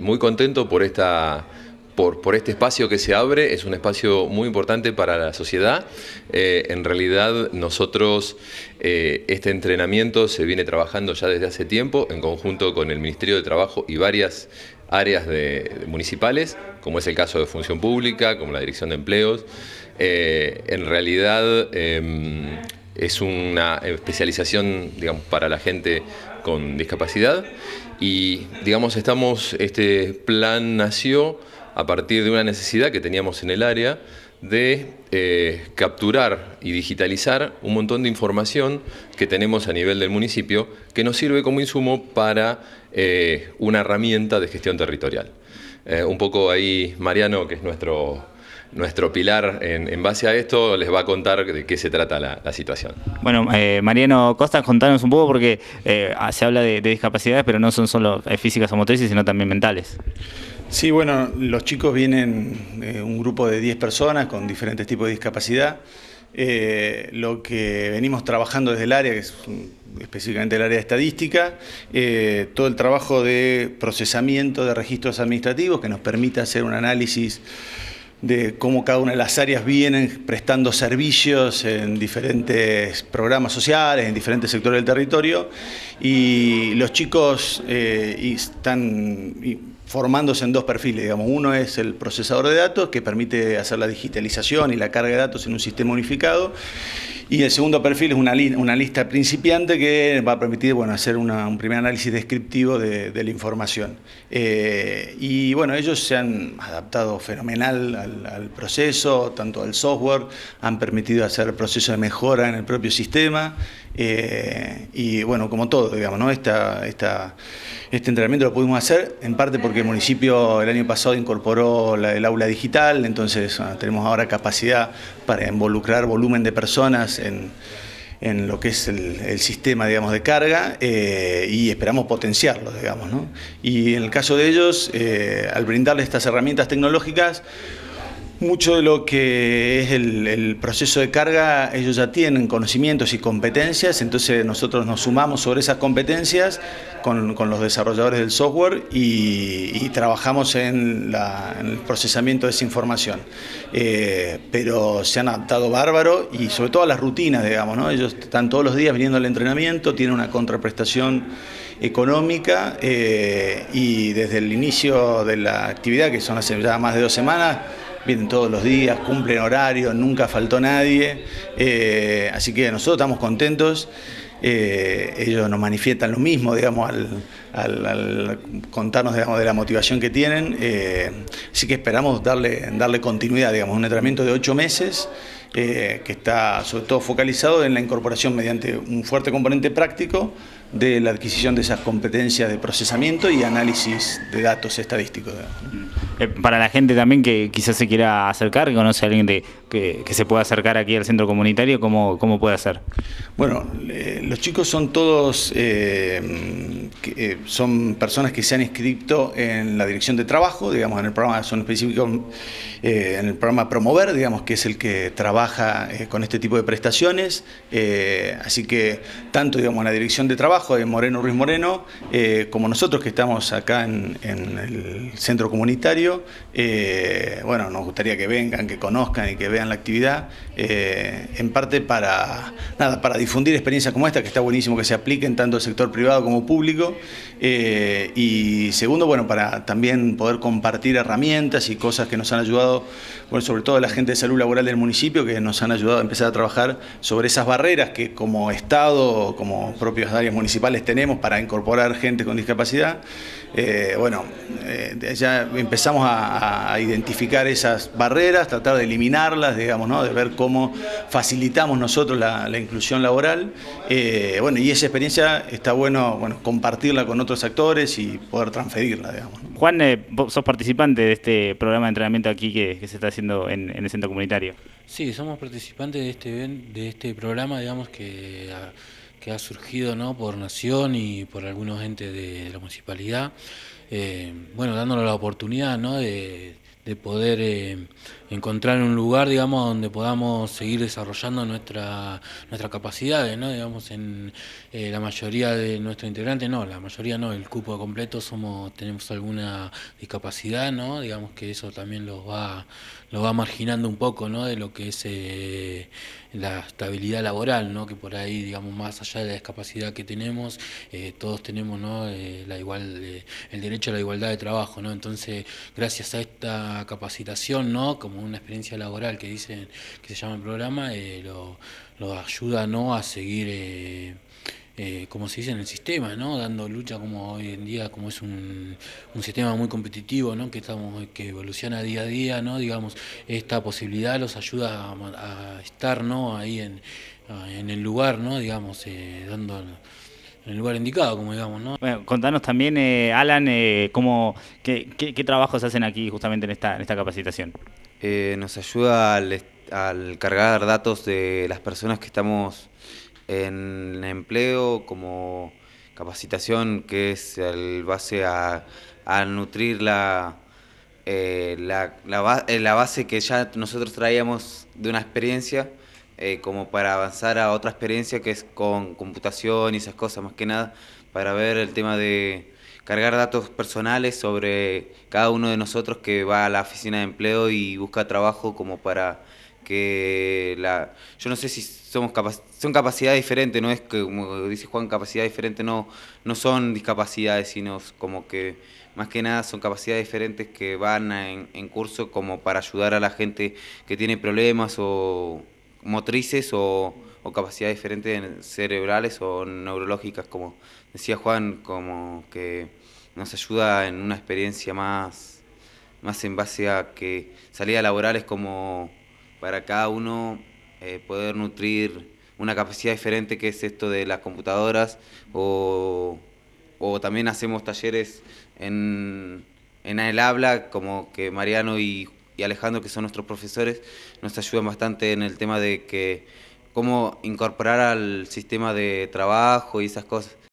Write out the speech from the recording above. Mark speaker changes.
Speaker 1: muy contento por por este espacio que se abre. Es un espacio muy importante para la sociedad. En realidad nosotros este entrenamiento se viene trabajando ya desde hace tiempo en conjunto con el Ministerio de Trabajo y varias áreas municipales, como es el caso de Función Pública, como la Dirección de Empleos. En realidad es una especialización, digamos, para la gente con discapacidad y, digamos, este plan nació a partir de una necesidad que teníamos en el área de capturar y digitalizar un montón de información que tenemos a nivel del municipio que nos sirve como insumo para una herramienta de gestión territorial. Un poco ahí Mariano, que es nuestro pilar en base a esto, les va a contar de qué se trata la situación.
Speaker 2: Bueno, Mariano Costa, contanos un poco porque se habla de discapacidades, pero no son solo físicas o motrices, sino también mentales.
Speaker 3: Sí, bueno, los chicos vienen un grupo de 10 personas con diferentes tipos de discapacidad. Lo que venimos trabajando desde el área, que es específicamente el área de estadística, todo el trabajo de procesamiento de registros administrativos que nos permite hacer un análisis de cómo cada una de las áreas vienen prestando servicios en diferentes programas sociales, en diferentes sectores del territorio, y los chicos están formándose en dos perfiles, digamos. Uno es el procesador de datos, que permite hacer la digitalización y la carga de datos en un sistema unificado, y el segundo perfil es una lista principiante que va a permitir, bueno, hacer un primer análisis descriptivo de la información. Y bueno, ellos se han adaptado fenomenal al proceso, tanto al software, han permitido hacer el proceso de mejora en el propio sistema, y bueno, como todo, digamos, ¿no? Este entrenamiento lo pudimos hacer en parte porque el municipio el año pasado incorporó el aula digital, entonces tenemos ahora capacidad para involucrar volumen de personas en lo que es el sistema, digamos, de carga, y esperamos potenciarlo, digamos, ¿no? Y en el caso de ellos, al brindarles estas herramientas tecnológicas, mucho de lo que es el proceso de carga, ellos ya tienen conocimientos y competencias, entonces nosotros nos sumamos sobre esas competencias con los desarrolladores del software y trabajamos en el procesamiento de esa información. Pero se han adaptado bárbaro y sobre todo a las rutinas, digamos, ¿no? Ellos están todos los días viniendo al entrenamiento, tienen una contraprestación económica, y desde el inicio de la actividad, que son hace ya más de 2 semanas, vienen todos los días, cumplen horario, nunca faltó nadie, así que nosotros estamos contentos. Ellos nos manifiestan lo mismo, digamos, al contarnos, digamos, de la motivación que tienen, así que esperamos darle continuidad, digamos, un entrenamiento de 8 meses, que está sobre todo focalizado en la incorporación mediante un fuerte componente práctico de la adquisición de esas competencias de procesamiento y análisis de datos estadísticos.
Speaker 2: Para la gente también que quizás se quiera acercar, que conoce a alguien que se pueda acercar aquí al centro comunitario, ¿cómo puede hacer?
Speaker 3: Bueno, los chicos son todos, son personas que se han inscrito en la dirección de trabajo, digamos, en el programa, son específicos en el programa Promover, digamos, que es el que trabaja con este tipo de prestaciones, así que tanto, digamos, en la dirección de trabajo de Moreno Ruiz Moreno, como nosotros que estamos acá en el centro comunitario, bueno, nos gustaría que vengan, que conozcan y que vean la actividad, en parte para difundir experiencias como esta, que está buenísimo que se apliquen tanto el sector privado como público, y segundo, bueno, para también poder compartir herramientas y cosas que nos han ayudado, bueno, sobre todo la gente de salud laboral del municipio, que nos han ayudado a empezar a trabajar sobre esas barreras que como Estado, como propias áreas municipales tenemos para incorporar gente con discapacidad. Bueno, ya empezamos a identificar esas barreras, tratar de eliminarlas, digamos, ¿no? De ver cómo facilitamos nosotros la inclusión laboral. Bueno, y esa experiencia está bueno, compartirla con otros actores y poder transferirla, digamos, ¿no?
Speaker 2: Juan, vos sos participante de este programa de entrenamiento aquí que se está haciendo en el centro comunitario.
Speaker 4: Sí, somos participantes de este programa, digamos, que ha surgido, ¿no?, por Nación y por algunos entes de la municipalidad, bueno, dándonos la oportunidad, ¿no?, de de poder encontrar un lugar, digamos, donde podamos seguir desarrollando nuestras capacidades, ¿no? Digamos, en la mayoría de nuestros integrantes, no, la mayoría no, el cupo completo tenemos alguna discapacidad, ¿no? Digamos que eso también los va marginando un poco, ¿no? De lo que es la estabilidad laboral, ¿no? Que por ahí, digamos, más allá de la discapacidad que tenemos, todos tenemos, ¿no? El derecho a la igualdad de trabajo, ¿no? Entonces, gracias a esta capacitación, ¿no? Como una experiencia laboral que dicen que se llama el programa, lo ayuda, ¿no? A seguir como se dice en el sistema, ¿no? Dando lucha como hoy en día, como es un sistema muy competitivo, ¿no? Que evoluciona día a día, ¿no? Digamos, esta posibilidad los ayuda a estar, ¿no? Ahí en el lugar, ¿no? Digamos, dando en el lugar indicado, como digamos, ¿no?
Speaker 2: Bueno, contanos también, Alan, qué trabajos hacen aquí justamente en esta capacitación.
Speaker 5: Nos ayuda al cargar datos de las personas que estamos en empleo, como capacitación, que es el base a nutrir la base que ya nosotros traíamos de una experiencia, como para avanzar a otra experiencia que es con computación y esas cosas, más que nada, para ver el tema de cargar datos personales sobre cada uno de nosotros que va a la oficina de empleo y busca trabajo, como para que yo no sé si son capacidades diferentes, no es que, como dice Juan, capacidad diferente, no son discapacidades, sino como que más que nada son capacidades diferentes que van en curso como para ayudar a la gente que tiene problemas o motrices o capacidades diferentes cerebrales o neurológicas, como decía Juan, como que nos ayuda en una experiencia más en base a que salida laboral es como para cada uno poder nutrir una capacidad diferente, que es esto de las computadoras, o también hacemos talleres en el habla, como que Mariano y Alejandro, que son nuestros profesores, nos ayudan bastante en el tema de que cómo incorporar al sistema de trabajo y esas cosas.